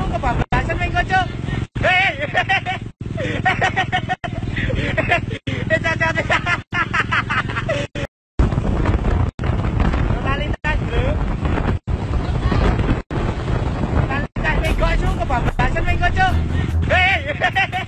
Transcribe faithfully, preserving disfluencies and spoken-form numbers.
kebablasan main kocok. Hei. Eh cacat. Totalitas, Bro. Totalitas main kocok kebablasan main kocok. Hei.